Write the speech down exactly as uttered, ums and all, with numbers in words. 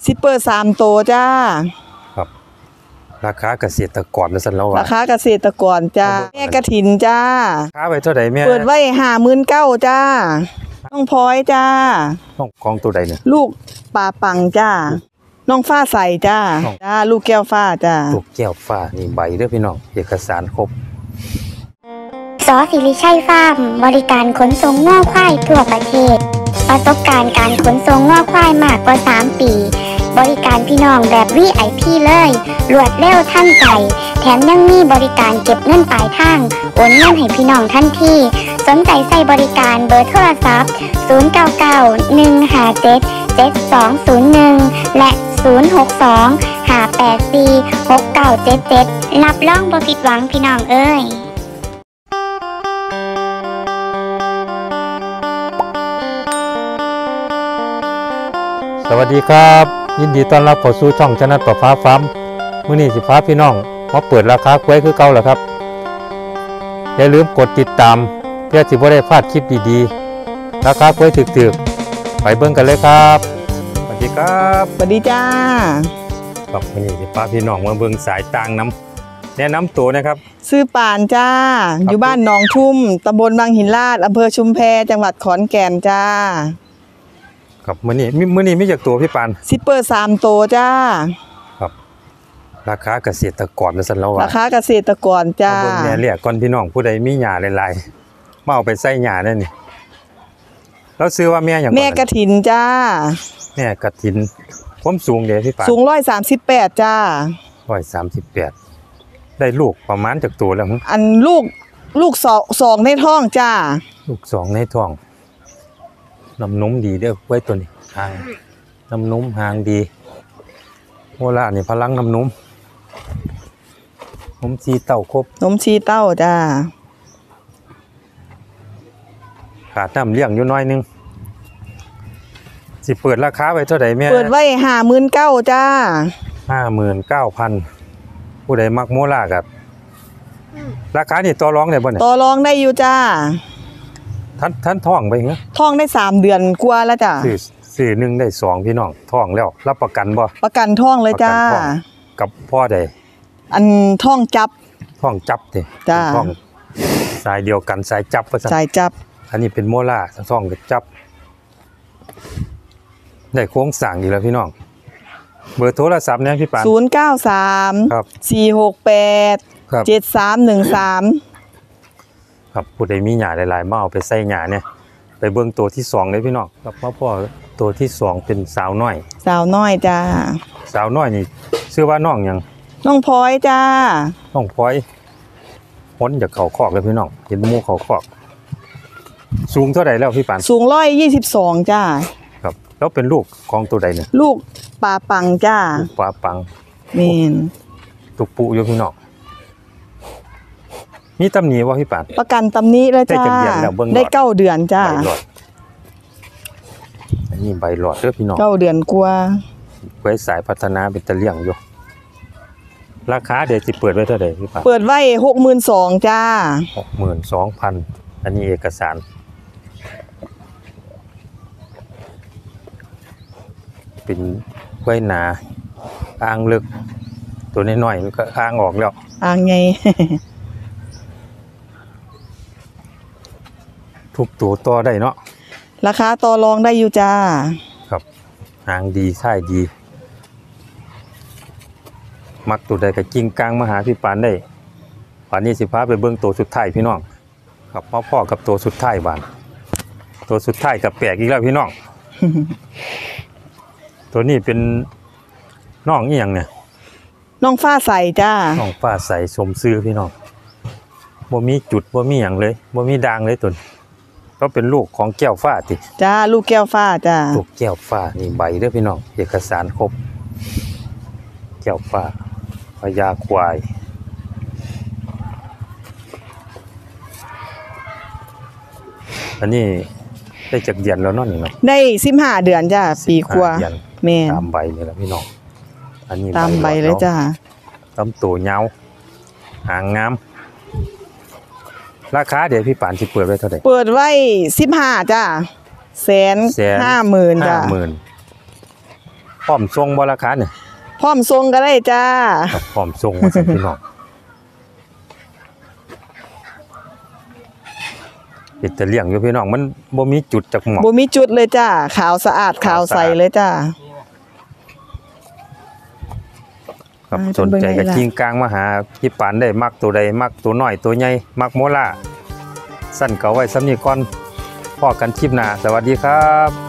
สิเปิดสามโตจ้าครับราคาเกษตรกรแล้วสันแล้วว่าราคาเกษตรกรจ้าแม่กระถินจ้าค่าไว้เท่าไหร่แม่เปิดไว้ห้าหมื่นเก้าจ้าน้องพลอยจ้าน้องกองตัวใดเนี่ยลูกปลาปังจ้าน้องฟ้าใสจ้าจ้าลูกแก้วฟ้าจ้าลูกแก้วฟ้านี่ใบเด้อพี่น้องเอกสารครบสอศิริชัยฟาร์มบริการขนส่งง่อควายทั่วประเทศประสบการณ์การขนส่งง่อควายมากกว่าสามปีบริการพี่น้องแบบ วี ไอ พี เลยรวดเร็วทันใจแถมยังมีบริการเก็บเงินปลายทางโอนเงินให้พี่น้องทันทีสนใจใส่บริการเบอร์โทรศัพท์ศูนย์ เก้า เก้า หนึ่ง ห้า เจ็ด เจ็ด สอง ศูนย์ หนึ่งและศูนย์ หก สอง ห้า แปด สี่ หก เก้า เจ็ด เจ็ดรับรองบ่ผิดหวังพี่น้องเอ้ยสวัสดีครับยินดีต้อนรับเข้าสู่ช่องชนะประฟ้าฟาร์มมื้อนี้สิพาพี่น้องมาเปิดราคากล้วยคือเก่าแล้วครับอย่าลืมกดติดตามเพื่อสิบ่ได้พลาดคลิปดีๆราคากล้วยถึกๆไปเบิ่งกันเลยครับสวัสดีครับสวัสดีจ้าครับมื้อนี้สิพาพี่น้องมาเบิ่งสายต่างน้ำแนะนำตัวนะครับชื่อปานจ้าอยู่บ้านหนองทุ่มตำบลบางหินลาดอำเภอชุมแพจังหวัดขอนแก่นจ้าครับมื้อนี้มื้อนี้มีจากตัวพี่ปานสิเปิดสามโตจ้าครับราคาเกษตรกรแล้วสันแล้วว่าราคาเกษตรกรจ้าเบิ่งแม่เรียกก่อนพี่น้องผู้ใดมีหญ้าหลายๆมาเอาไปใส่หญ้านั่นนี่แล้วซื้อว่าแม่หยังแม่กระถินจ้าแม่กระถินความสูงเด้พี่ปานสูงหนึ่งร้อยสามสิบแปดจ้าหนึ่งร้อยสามสิบแปดได้ลูกประมาณจากตัวแล้วอันลูกลูกสองสองในท้องจ้าลูกสองในท้องน้ำนมดีเด้อไว้ตัวนี้หางน้ำนมหางดีโมล่านี่พลังน้ำนมนมชีเต้าครบนมชีเต้าจ้าขาดน้ำเลี้ยงอยู่น้อยนึงสิเปิดราคาไว้เท่าไหร่แม่เปิดไว้ห้าหมื่นเก้าจ้าห้าหมื่นเก้าพันผู้ใดมักโมล่ากับราคานี่ต่อรองได้บ่เนี่ยต่อรองได้อยู่จ้าท่านท่านท่องไปเหรอท่องได้สามเดือนกว่าแล้วจ้ะสี่สี่หนึ่งได้สองพี่น้องท่องแล้วรับประกันบ่ประกันท่องเลยจ้ากับพ่อใดอันท่องจับท่องจับดิจ้าท่องสายเดียวกันสายจับก็สายจับอันนี้เป็นโมล่าท่องกับจับได้โค้งสั่งอีกแล้วพี่น้องเบอร์โทรศัพท์เนี่ยพี่ปานศูนย์เก้าสามสี่หกแปดเจ็ดสามหนึ่งสามครับผู้ใดมีหญ้าหลายๆมาเอาไปใส่หญ้าเนี่ยไปเบิ่งตัวที่สองเลยพี่น้องครับพ่อพ่อตัวที่สองเป็นสาวน้อยสาวน้อยจ้าสาวน้อยนี่ชื่อว่าน้องหยังน้องพลอยจ้าน้องพลอยพ้นจากเขาคอกเลยพี่น้องเห็นหมูเขาคอกสูงเท่าไหร่แล้วพี่ปานสูงร้อยยี่สิบสองจ้าครับแล้วเป็นลูกของตัวใดเนี่ยลูกปลาปังจ้าปลาปังเมนตุกปูอยู่พี่น้องมีตำหนิว่าพี่ปานประกันตำหนิแล้วจ้าได้เก้าเดือนจ้าอันนี้ใบหลอดเด้อพี่น้องเก้าเดือนกว่าไว้สายพัฒนาเป็นตะเลี่ยงอยู่ราคาเดี๋ยวจะเปิดไว้เท่าไหร่พี่ปานเปิดไว้หกหมื่นสองจ้าหกหมื่นสองพันอันนี้เอกสารเป็นไว้หนาอ่างลึกตัวน้อยๆก็อ่างออกแล้วอ่างไงทุกตัวต่อได้เนาะราคาต่อรองได้อยู่จ้าครับหางดีใช่ดีมักตัวใดกับกิ้งกลางมาหาพี่ปานได้ป่านนี้สิพาไปเบิ้งตัวสุดท้ายพี่น้องครับพ่อพ่อกับตัวสุดท้ายบานตัวสุดท้ายกับแปลกอีกแล้วพี่น้อง ตัวนี้เป็นน้องอีหยังเนี่ยน้องฟ้าใสจ้าน้องฟ้าใสชมซื้อพี่น้องบ่มีจุดบ่มีหยังเลยบ่มีด่างเลยตัวก็เป็นลูกของแก้วฟ้าติจ้าลูกแก้วฟ้าจ้าลูกแก้วฟ้านี่ใบเด้อพี่น้องเอกสารครบแก้วฟ้าพญาควายอันนี้ได้จากเดือนแล้วเนาะนี่เนาะได้สิบห้าเดือนจ้าปีกว่าแม่ตามใบนี่แหละพี่น้องอันนี้ตามใบเลยจ้าลำตัวยาวหางงามราคาเดี๋ยวพี่ปานสิเปิดไว้เท่าไหร่เปิดไว้สิบห้าจ้าแสนห้าหมื่นจ้าหมื่นพร้อมทรงบ่ราคาเนี่ยพร้อมทรงก็ได้จ้าครับพร้อมทรงว่าซั่นพี่น้องเป็นแต่เลี้ยงอยู่พี่น้องมันบ่มีจุดจักหม่องบ่มีจุดเลยจ้าขาวสะอาดขาวใสเลยจ้าครับอ่าสนใจเบิ่ก็งได้ล่ะกิ้งกลางมาหาพี่ปานได้มักตัวใดมักตัวน้อยตัวใหญ่มักโมล่าสั้นก็เอาไว้สำนี้ก่อนพอกันคลิปหน้าสวัสดีครับ